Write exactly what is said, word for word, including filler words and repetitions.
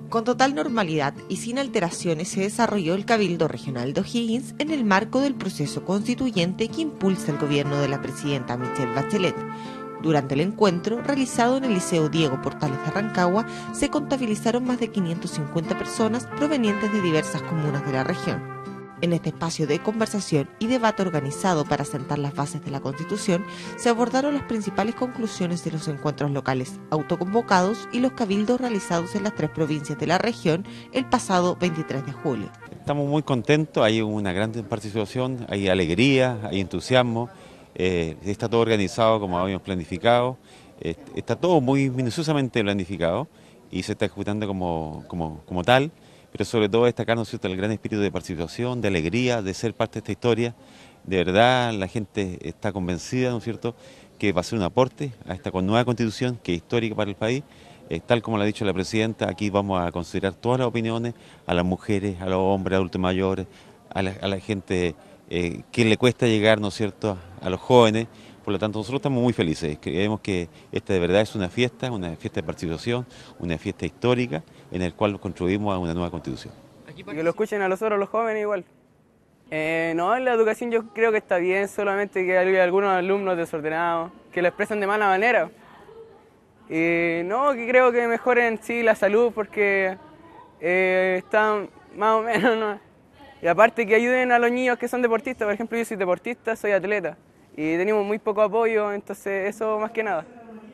Con total normalidad y sin alteraciones se desarrolló el Cabildo Regional de O'Higgins en el marco del proceso constituyente que impulsa el gobierno de la presidenta Michelle Bachelet. Durante el encuentro, realizado en el Liceo Diego Portales de Rancagua, se contabilizaron más de quinientas cincuenta personas provenientes de diversas comunas de la región. En este espacio de conversación y debate organizado para sentar las bases de la Constitución, se abordaron las principales conclusiones de los encuentros locales autoconvocados y los cabildos realizados en las tres provincias de la región el pasado veintitrés de julio. Estamos muy contentos, hay una gran participación, hay alegría, hay entusiasmo, eh, está todo organizado como habíamos planificado, eh, está todo muy minuciosamente planificado y se está ejecutando como, como, como tal. Pero sobre todo destacar, ¿no es cierto?, el gran espíritu de participación, de alegría, de ser parte de esta historia. De verdad, la gente está convencida, ¿no es cierto?, que va a ser un aporte a esta nueva constitución que es histórica para el país. Eh, tal como lo ha dicho la presidenta, aquí vamos a considerar todas las opiniones, a las mujeres, a los hombres, adultos mayores, a la, a la gente eh, que le cuesta llegar, ¿no es cierto?, a los jóvenes. Por lo tanto, nosotros estamos muy felices, creemos que esta de verdad es una fiesta, una fiesta de participación, una fiesta histórica en el cual contribuimos a una nueva constitución. Y que lo escuchen a nosotros los jóvenes igual. Eh, no, en la educación yo creo que está bien, solamente que hay algunos alumnos desordenados que lo expresan de mala manera. Y no, que creo que mejoren sí la salud porque eh, están más o menos, ¿no? Y aparte que ayuden a los niños que son deportistas, por ejemplo yo soy deportista, soy atleta. Y tenemos muy poco apoyo, entonces eso más que nada.